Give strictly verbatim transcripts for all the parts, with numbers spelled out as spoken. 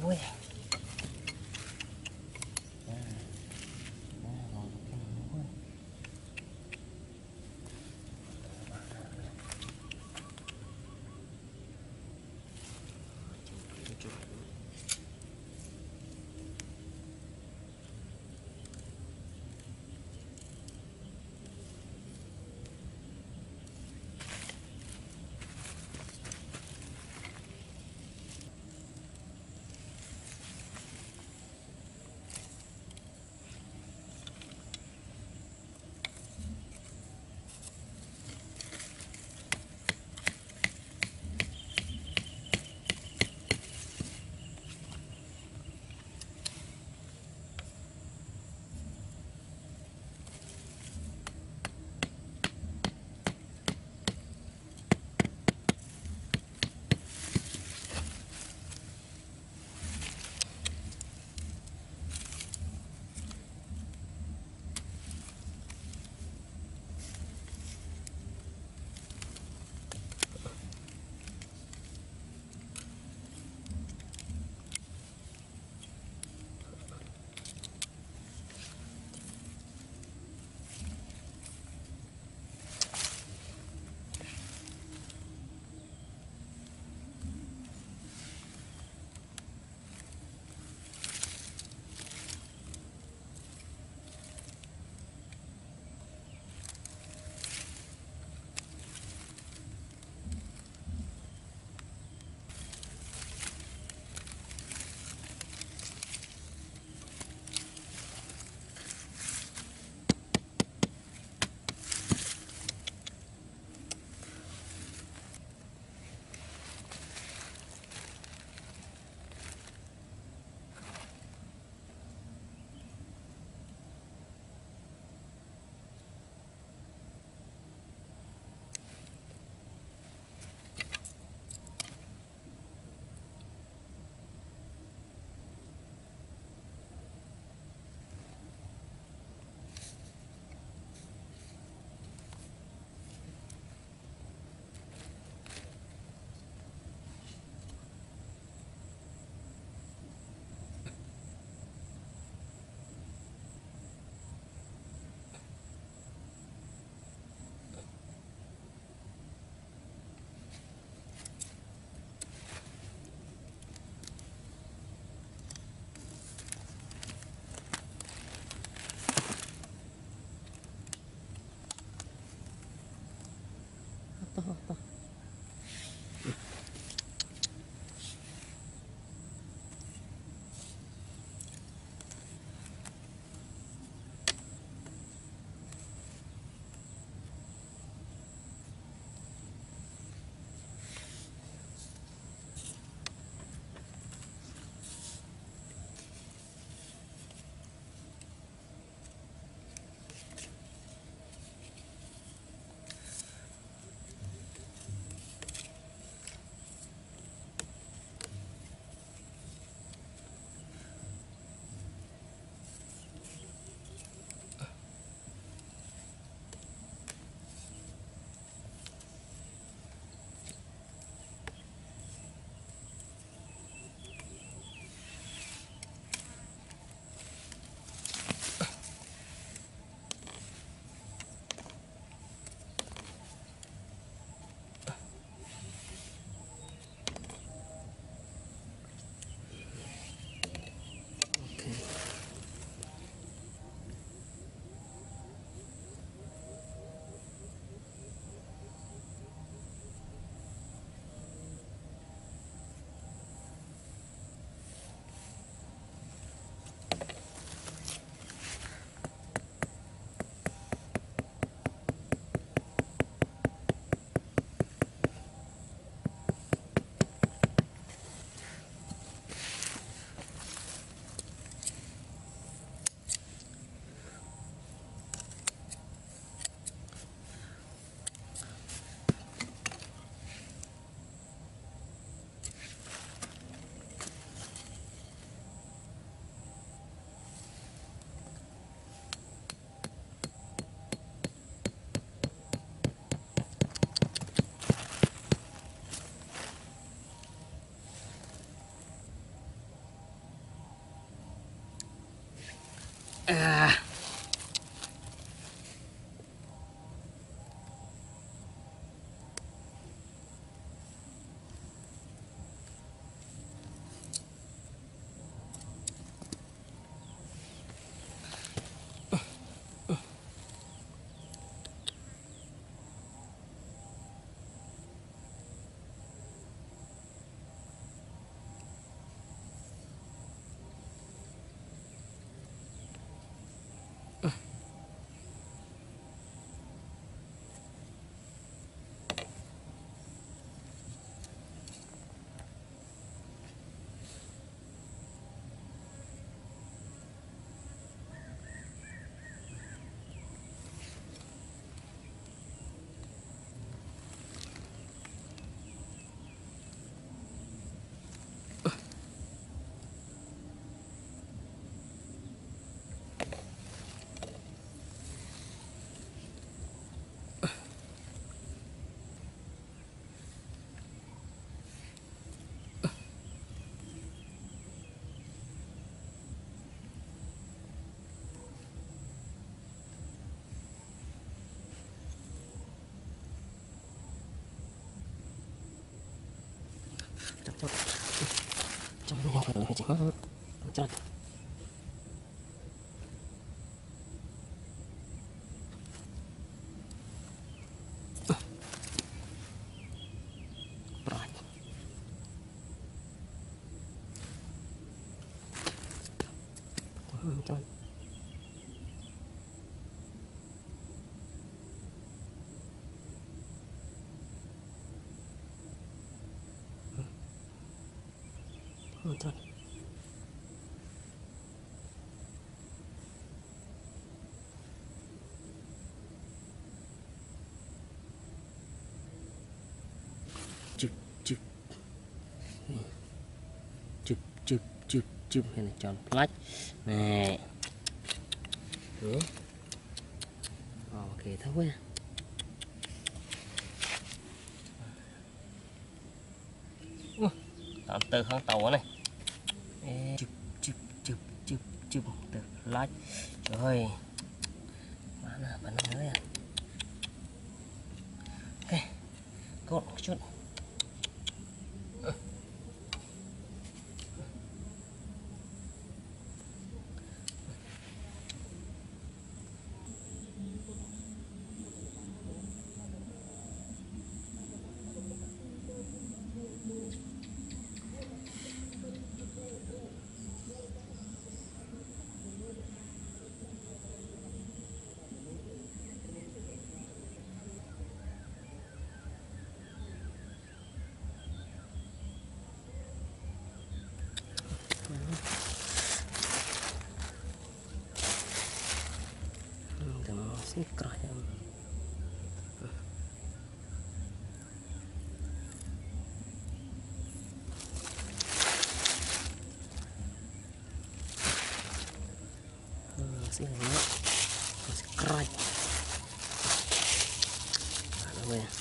ui to to Trong lúc này chỉ có chân Trời. Trời. Trời. Chụp chụp chụp chụp chụp chụp hay là tròn lách này. Đấy. Ok thôi quá. Tạm từ con tàu này. Chụp chụp chụp chụp chụp từ lách. Trời ơi. Bán à, bán nữa à. Ok. Cột một chút. Ini kerah ya. Masih banyak, masih kerah. Apa ya?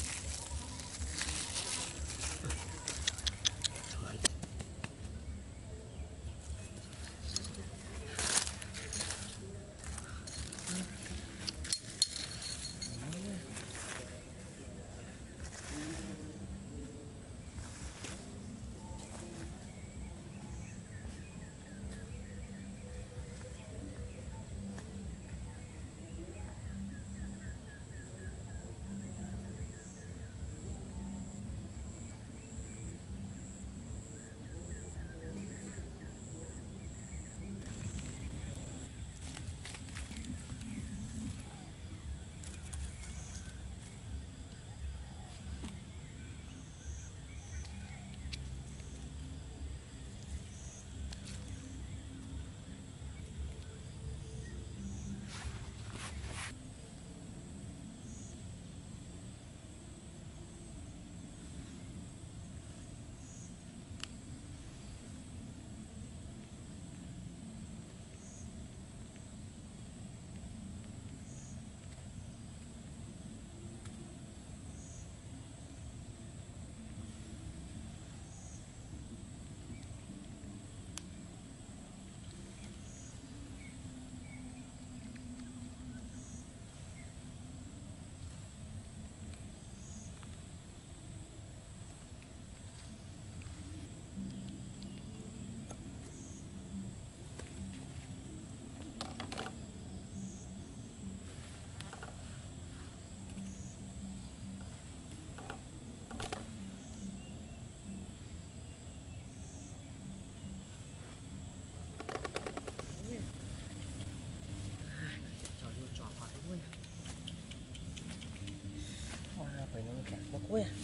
Nó cuối à.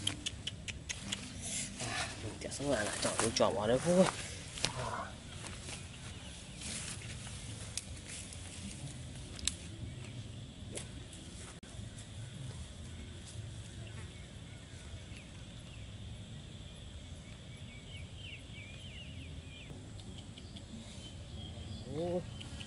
À, mình sẽ sống lại lại chọn cái trò vào đấy vui. À. Ôi.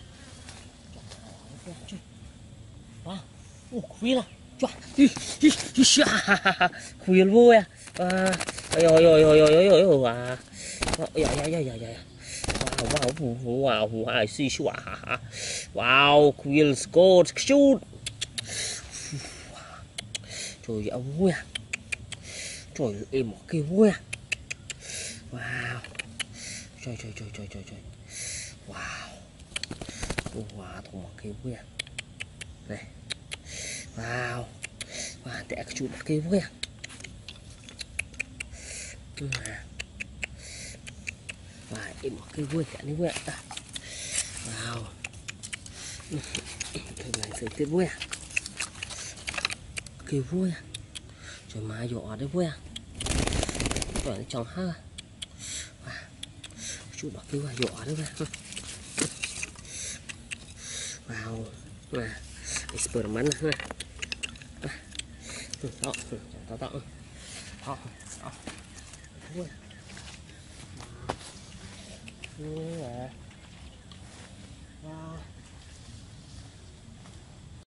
À, ô, quý là. Chua. Hi hi hi xa. Quý vui à. À, ôi ôi ôi ôi ôi ôi ôi à. Dạ dạ dạ dạ dạ. Wow wow wow wow I see wow. Wow, Quill scored shoot. Trời ơi vui à. Trời ơi em một cái vui à. Wow. Trời trời trời trời trời trời. Wow. Wow, thằng mặc cái vui à. Này. Wow. Wow, tẹt cái chuột mặc cái vui à. Wow, em mặc cái vui cả này vui à. Wow. Cái này sẽ tiếp vui à. Cái vui à. Trời mà dọ đấy vui à. Trời nó tròn ha. Wow. Chút mặc cái vui dọ đấy vui à. Wow. Wow. Experiment ha. Đó, đó, đó, đó, đó, vui à.